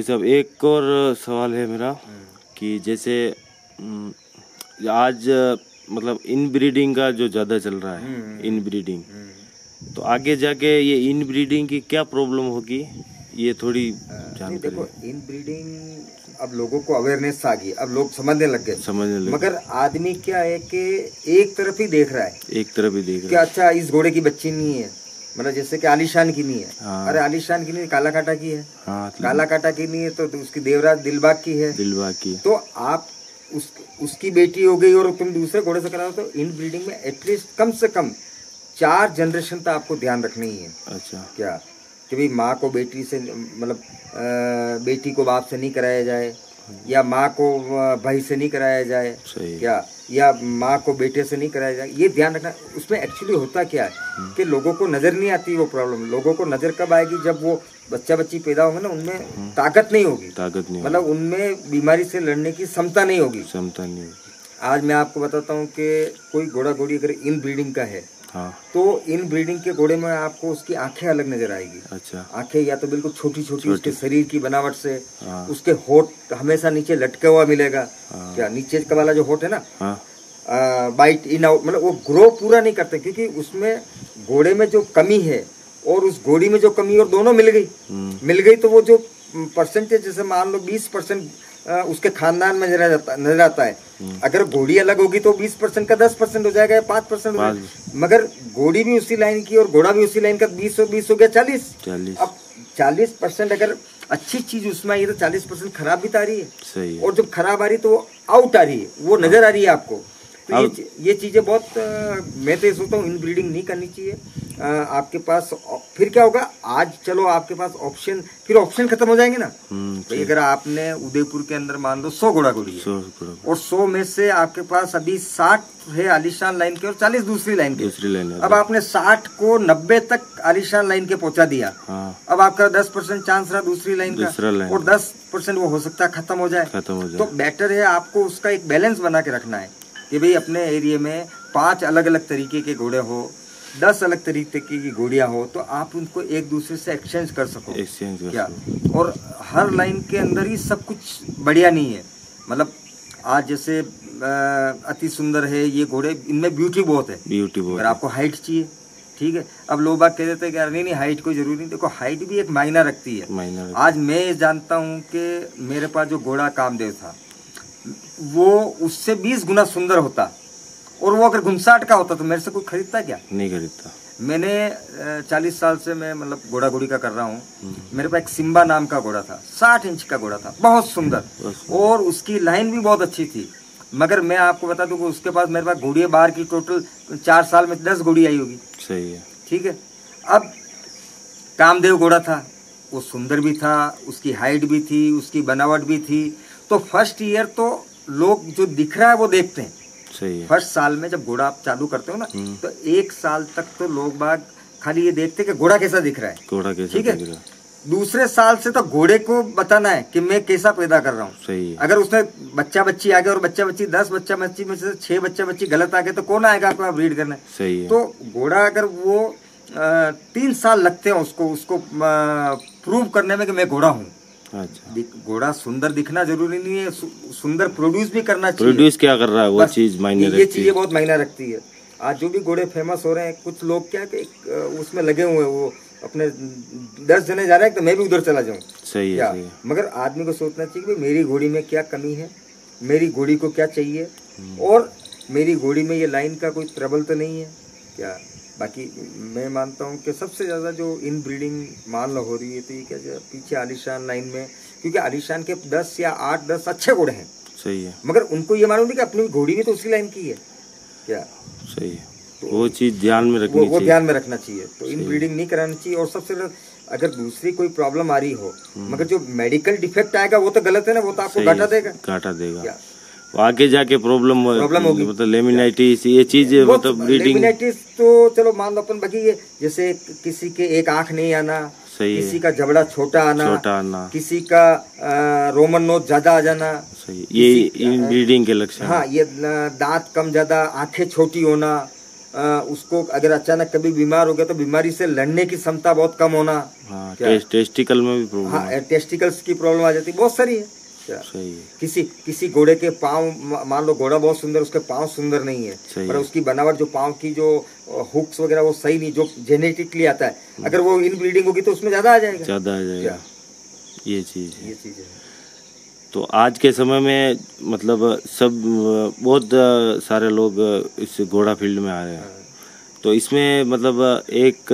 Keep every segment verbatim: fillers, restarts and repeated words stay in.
भाई साहब एक और सवाल है मेरा कि जैसे आज मतलब इन ब्रीडिंग का जो ज़्यादा चल रहा है, इन ब्रीडिंग, तो आगे जाके ये इन ब्रीडिंग की क्या प्रॉब्लम होगी, ये थोड़ी जानकारी। देखो, इन ब्रीडिंग अब लोगों को अवेयरनेस आ गई, अब लोग समझने लग गए समझने लगे मगर आदमी क्या है कि एक तरफ ही देख रहा है, एक तरफ ही देख कि रहा है। अच्छा इस घोड़े की बच्ची नहीं है, मतलब जैसे कि आलीशान की नहीं है। हाँ। अरे आलीशान की नहीं, काला काटा की है। हाँ, काला काटा की नहीं है तो, तो उसकी देवराज दिलबाग की है। दिलबाग की। तो आप उस उसकी बेटी हो गई और तुम दूसरे घोड़े से कराओ, तो इन ब्रीडिंग में एटलीस्ट कम से कम चार जनरेशन तो आपको ध्यान रखनी ही है। अच्छा। क्या कि भाई माँ को बेटी से, मतलब बेटी को बाप से नहीं कराया जाए, या माँ को भाई से नहीं कराया जाए। सही। क्या, या माँ को बेटे से नहीं कराया जाए, ये ध्यान रखना। उसमें एक्चुअली होता क्या है कि लोगों को नजर नहीं आती वो प्रॉब्लम। लोगों को नजर कब आएगी, जब वो बच्चा बच्ची पैदा होंगे ना, उनमें ताकत नहीं होगी, ताकत नहीं, मतलब उनमें बीमारी से लड़ने की क्षमता नहीं होगी, क्षमता नहीं होगी। आज मैं आपको बताता हूँ कि कोई घोड़ा घोड़ी अगर इन ब्रीडिंग का है, हाँ, तो इन ब्रीडिंग के घोड़े में आपको उसकी आंखें अलग नजर आएगी। अच्छा। आंखें या तो बिल्कुल छोटी छोटी उसके शरीर की बनावट से। हाँ। उसके होठ हमेशा नीचे लटके हुआ मिलेगा। हाँ। क्या, नीचे का वाला जो होठ है ना, हाँ, बाइट इन आउट, मतलब वो ग्रो पूरा नहीं करते, क्योंकि उसमें घोड़े में जो कमी है और उस घोड़ी में जो कमी और दोनों मिल गई मिल गई तो वो जो परसेंटेज, जैसे मान लो बीस परसेंट उसके खानदान में नजर आता नजर आता है। अगर घोड़ी अलग होगी तो बीस परसेंट का दस परसेंट हो जाएगा या पाँच परसेंट हो जाएगा, मगर घोड़ी भी उसी लाइन की और घोड़ा भी उसी लाइन का, बीस और बीस हो गया चालीस। चालीस। अब चालीस परसेंट अगर अच्छी चीज उसमें आई है तो चालीस परसेंट खराब भी तो आ रही है। सही है। और जब खराब आ रही तो वो आउट आ रही है, वो नजर आ रही है आपको। तो ये ये चीजें बहुत, मैं तो ये सोचता हूँ इन ब्रीडिंग नहीं करनी चाहिए। आ, आपके पास फिर क्या होगा, आज चलो आपके पास ऑप्शन, फिर ऑप्शन खत्म हो जाएंगे ना। भाई अगर आपने उदयपुर के अंदर मान लो सौ घोड़ा घोड़ी है और सौ में से आपके पास अभी साठ है आलीशान लाइन के और चालीस दूसरी लाइन के, दूसरी लाइन। अब आपने साठ को नब्बे तक आलीशान लाइन के पहुंचा दिया। हाँ। अब आपका दस परसेंट चांस रहा दूसरी लाइन का, लाइन। और दस परसेंट वो हो सकता है खत्म हो जाए, खत्म हो जाए। तो बेटर है आपको उसका एक बैलेंस बना के रखना है कि भाई अपने एरिया में पांच अलग अलग तरीके के घोड़े हो, दस अलग तरीके की घोड़ियां हो, तो आप उनको एक दूसरे से एक्सचेंज कर सको। एक्सचेंज कर क्या सको। और हर लाइन के अंदर ही सब कुछ बढ़िया नहीं है, मतलब आज जैसे अति सुंदर है ये घोड़े, इनमें ब्यूटी बहुत है। ब्यूटी बहुत। अगर आपको हाइट चाहिए, ठीक है। अब लोग बात कह देते हैं कि यार नहीं नहीं हाइट कोई जरूरी नहीं। देखो हाइट भी एक मायना रखती है। मायना रखती। आज मैं जानता हूँ कि मेरे पास जो घोड़ा कामदेव था वो उससे बीस गुना सुंदर होता, और वो अगर घुमसाट का होता तो मेरे से कोई खरीदता क्या? नहीं खरीदता। मैंने चालीस साल से मैं मतलब घोड़ा घोड़ी का कर रहा हूँ। मेरे पास एक सिम्बा नाम का घोड़ा था, साठ इंच का घोड़ा था, बहुत सुंदर, और उसकी लाइन भी बहुत अच्छी थी। मगर मैं आपको बता दूं कि उसके पास मेरे पास घोड़ियाँ बाहर की टोटल चार साल में दस घोड़ी आई होगी। सही है, ठीक है। अब कामदेव घोड़ा था, वो सुंदर भी था, उसकी हाइट भी थी, उसकी बनावट भी थी। तो फर्स्ट ईयर तो लोग जो दिख रहा है वो देखते हैं। सही है। फर्स्ट साल में जब घोड़ा आप चालू करते हो ना, तो एक साल तक तो लोग बाग खाली ये देखते हैं कि घोड़ा कैसा दिख रहा है, घोड़ा कैसा दिख रहा है। दूसरे साल से तो घोड़े को बताना है कि मैं कैसा पैदा कर रहा हूँ। सही है। अगर उसने बच्चा बच्ची आ गया और बच्चा बच्ची दस बच्चा बच्ची में से छह बच्चा बच्ची गलत आ गया तो कौन आएगा आपको ब्रीड करने? सही है। तो घोड़ा अगर वो आ, तीन साल लगते हैं उसको उसको प्रूव करने में कि मैं घोड़ा हूँ। अच्छा। घोड़ा सुंदर दिखना जरूरी नहीं है, सु, सुंदर प्रोड्यूस भी करना चाहिए। प्रोड्यूस क्या कर रहा है वो चीज मायने रखती है। ये चीजें बहुत मायने रखती है। आज जो भी घोड़े फेमस हो रहे हैं, कुछ लोग क्या कि उसमें लगे हुए हैं, वो अपने दस जने जा रहे हैं तो मैं भी उधर चला जाऊं। सही है, सही है। मगर आदमी को सोचना चाहिए कि मेरी घोड़ी में क्या कमी है, मेरी घोड़ी को क्या चाहिए, और मेरी घोड़ी में ये लाइन का कोई ट्रबल तो नहीं है क्या। बाकी मैं मानता हूँ कि सबसे ज़्यादा जो इन ब्रीडिंग मान लो हो रही है तो ये क्या जो पीछे आलीशान लाइन में, क्योंकि आलीशान के दस या आठ दस अच्छे घोड़े हैं। सही है। मगर उनको ये मालूम नहीं कि अपनी घोड़ी भी तो उसी लाइन की है क्या। सही है। तो वो चीज़ ध्यान में रखनी चाहिए, वो ध्यान में रखना चाहिए। तो इन ब्रीडिंग नहीं करानी चाहिए। और सबसे अगर दूसरी कोई प्रॉब्लम आ रही हो, मगर जो मेडिकल डिफेक्ट आएगा वो तो गलत है ना, वो तो आपको घाटा देगा, घाटा देगा। आगे जाके प्रॉब्लम प्रॉब्लम होगी, मतलब लेमिनाइटिस ये चीज, मतलब ब्रीडिंग लेमिनाइटिस तो चलो मान लो अपन बाकी ये जैसे किसी के एक आंख नहीं आना, सही किसी है। का जबड़ा छोटा आना, छोटा आना, किसी का आ, रोमन नोज ज्यादा आ जाना, सही ये इन ब्रीडिंग के लक्षण। हाँ, ये दांत कम ज्यादा, आंखें छोटी होना, आ, उसको अगर अचानक कभी बीमार हो गया तो बीमारी से लड़ने की क्षमता बहुत कम होना। हाँ, टेस्ट, टेस्टिकल में भी प्रॉब्लम। हाँ, टेस्टिकल्स की प्रॉब्लम आ जाती है, बहुत सारी है। क्या सही है। किसी किसी घोड़े के पाँव, मान लो घोड़ा बहुत सुंदर, उसके पाँव सुंदर नहीं है, पर उसकी बनावट जो पाँव की जो हुक्स वगैरह वो सही नहीं, जो जेनेटिकली आता है, अगर वो इन ब्रीडिंग होगी तो उसमें ज्यादा आ जाएगा, ज्यादा आ जाएगा। ये चीज ये चीज है। तो आज के समय में मतलब सब बहुत सारे लोग इस घोड़ा फील्ड में आ रहे हैं। तो इसमें मतलब एक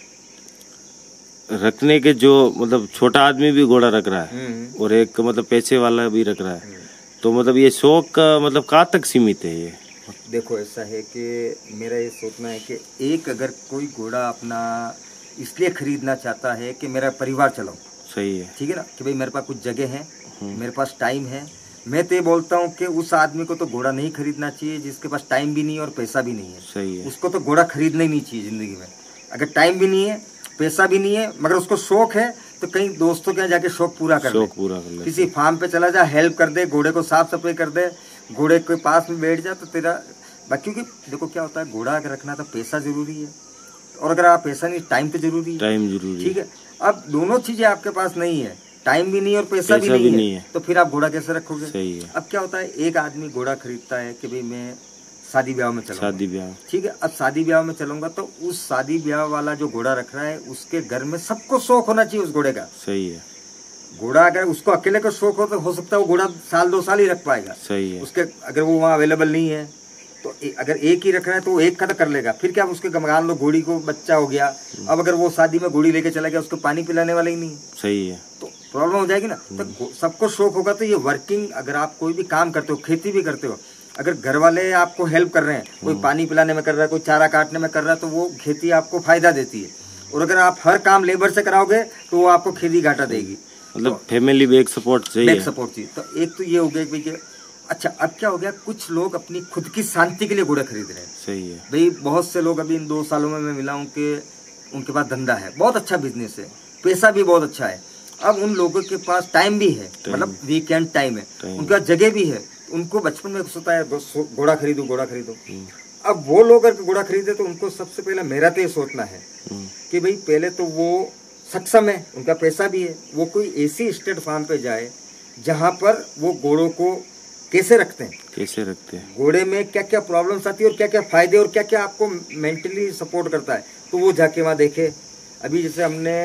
रखने के जो मतलब छोटा आदमी भी घोड़ा रख रहा है और एक मतलब पैसे वाला भी रख रहा है, तो मतलब ये शौक का मतलब कहाँ तक सीमित है? ये देखो ऐसा है कि मेरा ये सोचना है कि एक अगर कोई घोड़ा अपना इसलिए खरीदना चाहता है कि मेरा परिवार चलाऊं, सही है, ठीक है ना, कि भाई मेरे पास कुछ जगह है, मेरे पास टाइम है, मैं तो ये बोलता हूँ कि उस आदमी को तो घोड़ा नहीं खरीदना चाहिए जिसके पास टाइम भी नहीं है और पैसा भी नहीं है। सही है। उसको तो घोड़ा खरीदना ही नहीं चाहिए जिंदगी में। अगर टाइम भी नहीं है, पैसा भी नहीं है, मगर उसको शौक है, तो कहीं दोस्तों के यहाँ जाके शौक पूरा कर शौक पूरा कर ले, किसी फार्म पे चला जा, हेल्प कर दे, घोड़े को साफ सफाई कर दे, घोड़े के पास में बैठ जा, तो तेरा, क्योंकि देखो क्या होता है, घोड़ा अगर रखना तो पैसा जरूरी है, और अगर आप पैसा नहीं, टाइम तो जरूरी है, टाइम जरूरी, ठीक है। अब दोनों चीजें आपके पास नहीं है, टाइम भी नहीं और पैसा, पैसा भी, नहीं, भी नहीं है, है, तो फिर आप घोड़ा कैसे रखोगे? सही है। अब क्या होता है, एक आदमी घोड़ा खरीदता है कि भाई मैं शादी ब्याह में चलूंगा, शादी ब्याह, ठीक है, अब शादी ब्याह में चलूंगा तो उस शादी ब्याह वाला जो घोड़ा रख रहा है उसके घर में सबको शौक होना चाहिए उस घोड़े का। सही है। घोड़ा अगर उसको अकेले का शौक हो तो हो सकता है वो घोड़ा साल दो साल ही रख पाएगा। सही है। उसके अगर वो वहाँ अवेलेबल नहीं है तो ए, अगर एक ही रख रहा है तो वो एक का तो कर लेगा, फिर क्या उसके मान लो घोड़ी को बच्चा हो गया, अब अगर वो शादी में घोड़ी लेके चला गया, उसको पानी पिलाने वाला ही नहीं। सही है। तो प्रॉब्लम हो जाएगी ना। तो सबको शौक होगा तो ये वर्किंग, अगर आप कोई भी काम करते हो, खेती भी करते हो, अगर घर वाले आपको हेल्प कर रहे हैं, कोई पानी पिलाने में कर रहा है, कोई चारा काटने में कर रहा है, तो वो खेती आपको फायदा देती है। और अगर आप हर काम लेबर से कराओगे तो वो आपको खेती घाटा देगी। मतलब फैमिली बैक सपोर्ट चाहिए, बैक सपोर्ट चाहिए। तो एक तो ये हो गया कि अच्छा, अब क्या हो गया, कुछ लोग अपनी खुद की शांति के लिए घोड़े खरीद रहे हैं। सही है भाई। बहुत से लोग अभी इन दो सालों में मैं मिला हूँ कि उनके पास धंधा है, बहुत अच्छा बिजनेस है, पैसा भी बहुत अच्छा है। अब उन लोगों के पास टाइम भी है, मतलब वीकेंड टाइम है, उनके पास जगह भी है, उनको बचपन में सोचता है घोड़ा खरीदो घोड़ा खरीदो। अब वो लोग अगर घोड़ा खरीदे तो उनको सबसे पहले मेरा तो ये सोचना है कि भाई पहले तो वो सक्षम है, उनका पैसा भी है, वो कोई ऐसी स्टेट फार्म पे जाए जहाँ पर वो घोड़ों को कैसे रखते हैं, कैसे रखते हैं, घोड़े में क्या क्या प्रॉब्लम्स आती है और क्या क्या फायदे और क्या क्या आपको मेंटली सपोर्ट करता है, तो वो जाके वहाँ देखे। अभी जैसे हमने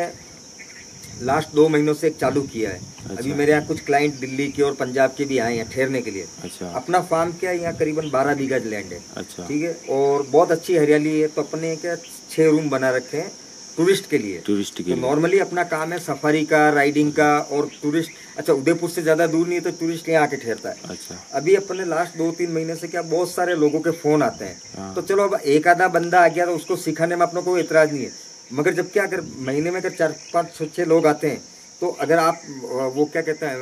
लास्ट दो महीनों से एक चालू किया है। अच्छा। अभी मेरे यहाँ कुछ क्लाइंट दिल्ली के और पंजाब के भी आए हैं ठहरने के लिए। अच्छा। अपना फार्म क्या है, यहाँ करीबन बारह बीघा लैंड है। अच्छा। ठीक है, और बहुत अच्छी हरियाली है, तो अपने क्या छह रूम बना रखे हैं टूरिस्ट के लिए। टूरिस्ट के तो लिए नॉर्मली अपना काम है सफारी का, राइडिंग का और टूरिस्ट। अच्छा, उदयपुर से ज्यादा दूर नहीं है तो टूरिस्ट यहाँ आके ठहरता है। अच्छा। अभी अपने लास्ट दो तीन महीने से क्या बहुत सारे लोगों के फोन आते हैं, तो चलो अब एक आधा बंदा आ गया तो उसको सिखाने में अपना कोई एतराज नहीं है, मगर जब क्या अगर महीने में अगर चार पाँच छः छः लोग आते हैं तो अगर आप वो क्या कहते हैं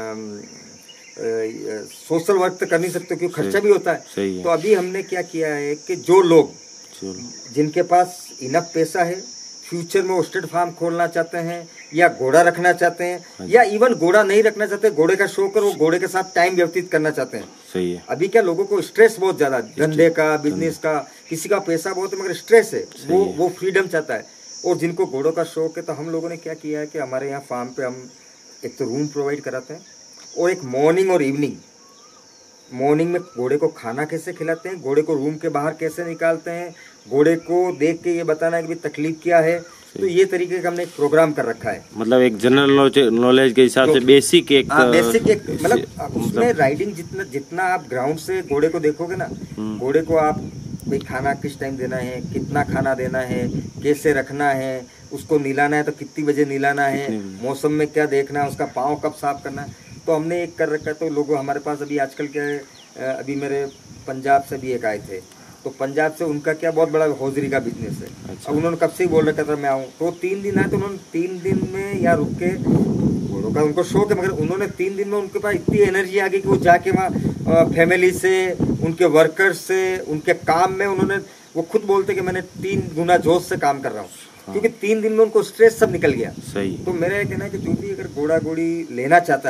सोशल वर्क तो कर नहीं सकते क्योंकि खर्चा भी होता है। सही है। तो अभी हमने क्या किया है कि जो लोग जिनके पास इनफ पैसा है, फ्यूचर में वो स्टेट फार्म खोलना चाहते हैं या घोड़ा रखना चाहते हैं या इवन घोड़ा नहीं रखना चाहते, घोड़े का शौक है, वो घोड़े के साथ टाइम व्यतीत करना चाहते हैं। सही है। अभी क्या लोगों को स्ट्रेस बहुत ज्यादा, धंधे का, बिजनेस का, किसी का पैसा बहुत है मगर स्ट्रेस है, वो वो फ्रीडम चाहता है। और जिनको घोड़ों का शौक है तो हम लोगों ने क्या किया है कि हमारे यहाँ फार्म पे हम एक तो रूम प्रोवाइड कराते हैं और एक मॉर्निंग और इवनिंग, मॉर्निंग में घोड़े को खाना कैसे खिलाते हैं, घोड़े को रूम के बाहर कैसे निकालते हैं, घोड़े को देख के ये बताना है कि तकलीफ क्या है, तो ये तरीके का हमने एक प्रोग्राम कर रखा है। मतलब एक जनरल नॉलेज के हिसाब से बेसिक एक आ, बेसिक एक मतलब उसमें राइडिंग जितना जितना आप ग्राउंड से घोड़े को देखोगे ना, घोड़े को आप भाई खाना किस टाइम देना है, कितना खाना देना है, कैसे रखना है, उसको नीलाना है तो कितनी बजे नीलाना है, मौसम में क्या देखना है, उसका पाँव कब साफ करना है, तो हमने एक कर रखा है। तो लोगों हमारे पास अभी आजकल क्या है, अभी मेरे पंजाब से भी एक आए थे, तो पंजाब से उनका क्या बहुत बड़ा हौजरी का बिजनेस है। अच्छा। अब उन्होंने कब से ही बोल रखा था मैं आऊँ, तो तीन दिन आए तो उन्होंने तीन दिन में यहाँ रुक के, घोड़ों का उनको शौक है मगर उन्होंने तीन दिन में उनके पास इतनी एनर्जी आ गई कि वो जाके वहाँ फैमिली से, उनके वर्कर्स से, उनके काम में उन्होंने, वो खुद बोलते कि मैंने तीन गुना जोश से काम कर रहा हूँ। हाँ। क्योंकि तीन दिन में उनको स्ट्रेस सब निकल गया। सही। तो मेरा ये कहना है कि जो भी अगर घोड़ा घोड़ी लेना चाहता है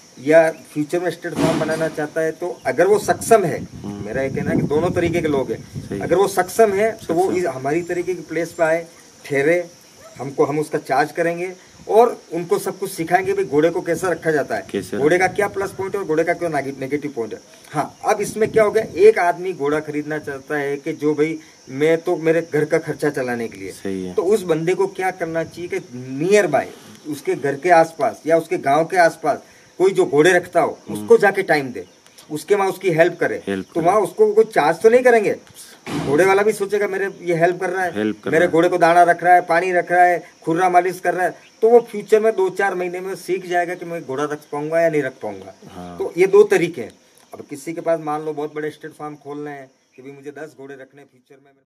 या फ्यूचर में स्टेट फार्म बनाना चाहता है, तो अगर वो सक्षम है, मेरा ये कहना है कि दोनों तरीके के लोग हैं, अगर वो सक्षम है तो वो इस हमारी तरीके की प्लेस पे आए, ठहरे, हमको हम उसका चार्ज करेंगे और उनको सब कुछ सिखाएंगे भाई घोड़े को कैसा रखा जाता है, घोड़े का क्या प्लस पॉइंट है और घोड़े का क्या नेगेटिव पॉइंट है। हाँ, अब इसमें क्या हो गया, एक आदमी घोड़ा खरीदना चाहता है कि जो भाई मैं तो मेरे घर का खर्चा चलाने के लिए, सही है। तो उस बंदे को क्या करना चाहिए कि नियर बाय उसके घर के आसपास या उसके गांव के आसपास कोई जो घोड़े रखता हो उसको जाके टाइम दे, उसके वहाँ उसकी हेल्प करे, हेल्प तो वहाँ उसको कोई चार्ज तो नहीं करेंगे, घोड़े वाला भी सोचेगा मेरे ये हेल्प कर रहा है, हेल्प कर मेरे रहा घोड़े को दाना रख रहा है, पानी रख रहा है, खुर्रा मालिश कर रहा है, तो वो फ्यूचर में दो चार महीने में सीख जाएगा कि मैं घोड़ा रख पाऊंगा या नहीं रख पाऊंगा। हाँ। तो ये दो तरीके हैं। अब किसी के पास मान लो बहुत बड़े स्टेट फार्म खोलने हैं कि भाई मुझे दस घोड़े रखने फ्यूचर में।